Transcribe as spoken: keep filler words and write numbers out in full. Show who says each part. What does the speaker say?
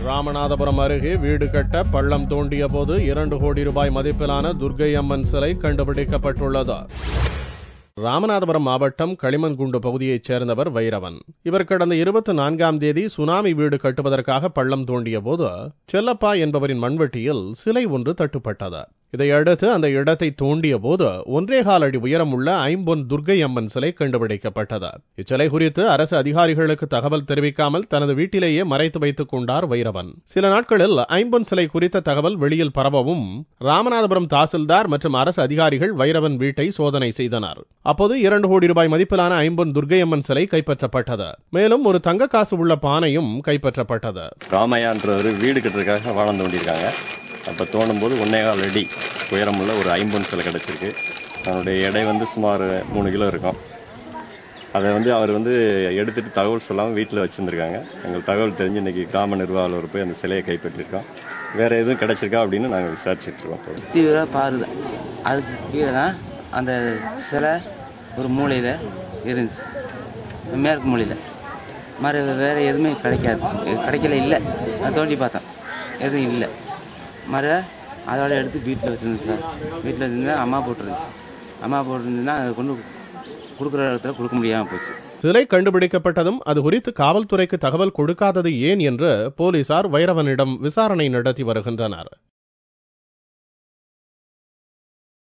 Speaker 1: ராமநாதபுரம் அருகே வீடு கட்ட பள்ளம் தோண்டிய போது இரண்டு கோடி ரூபாய் மதிப்பிலான துர்க்கை அம்மன் சிலை கண்டுபிடிக்கப்பட்டுள்ளது. ராமநாதபுரம் மாவட்டம் களிமன்குண்டு பகுதியைச் சேர்ந்தவர் வைரவன். இவர் கடந்த இருபத்தி நான்காம் தேதி சுனாமி வீடு கட்டுவதற்காக பள்ளம் தோண்டிய போது செல்லப்பா என்பவரின் மண்வெட்டியில் சிலை ஒன்று தட்டுப்பட்டது. இதையடுத்து அந்த இடத்தை தோண்டிய போது ஒன்றேகால் அடி உயரம் உள்ள ஐம்பொன் துர்க்கை அம்மன் சிலை கண்டுபிடிக்கப்பட்டது. இச்சிலை குறித்து அரசு அதிகாரிகளுக்கு தகவல் தெரிவிக்காமல் தனது வீட்டிலேயே மறைத்து வைத்துக் கொண்டார் வைரவன். சில நாட்களில் ஐம்பொன் சிலை குறித்த தகவல் வெளியில் பரவவும் ராமநாதபுரம் தாசில்தார் மற்றும் அரசு அதிகாரிகள் வைரவன் வீட்டை சோதனை செய்தனர். அப்போது இரண்டு கோடி ரூபாய் மதிப்பிலான ஐம்பொன் துர்க்கை அம்மன் சிலை கைப்பற்றப்பட்டது. மேலும் ஒரு தங்க காசு உள்ள பானையும் கைப்பற்றப்பட்டது.
Speaker 2: ராமையான்றவர் வீடு கட்டுறதுக்காக வாழம் தோண்டியிருக்காங்க. அப்போ தோண்டும் போது ஒன்னேகால் அடி உயரமுள்ள ஒரு ஐம்பொன் சிலை கிடச்சிருக்கு. அதனுடைய எடை வந்து சுமார் மூணு கிலோ இருக்கும். அதை வந்து அவர் வந்து எடுத்துட்டு தகவல் சொல்லாமல் வீட்டில் வச்சுருந்துருக்காங்க. எங்களுக்கு தகவல் தெரிஞ்சு இன்னைக்கு கிராம நிர்வாகம் போய் அந்த சிலையை கைப்பற்றிருக்கோம். வேற எதுவும் கிடைச்சிருக்கா அப்படின்னு நாங்கள் விசாரிச்சுட்டு இருக்கோம்.
Speaker 3: தீவிர பாருது அதுக்கு கீழே தான் அந்த சிலை ஒரு மூலையில் இருந்துச்சு, மேற்கு மூலையில். மறு வேறு எதுவுமே கிடைக்காது, கிடைக்கல, இல்லை. அதை தோண்டி பார்த்தோம், எதுவும் இல்லை. மறு அதோட எடுத்து வீட்டில் வச்சுருந்துச்சு சார். வீட்டில் வச்சுருந்தா அம்மா போட்டுருந்துச்சு. அம்மா போட்டுருந்துச்சுன்னா அதை கொண்டு கொடுக்குற இடத்துல கொடுக்க முடியாமல் போச்சு.
Speaker 1: சிலை கண்டுபிடிக்கப்பட்டதும் அது குறித்து காவல்துறைக்கு தகவல் கொடுக்காதது ஏன் என்று போலீசார் வைரவனிடம் விசாரணை நடத்தி வருகின்றனர்.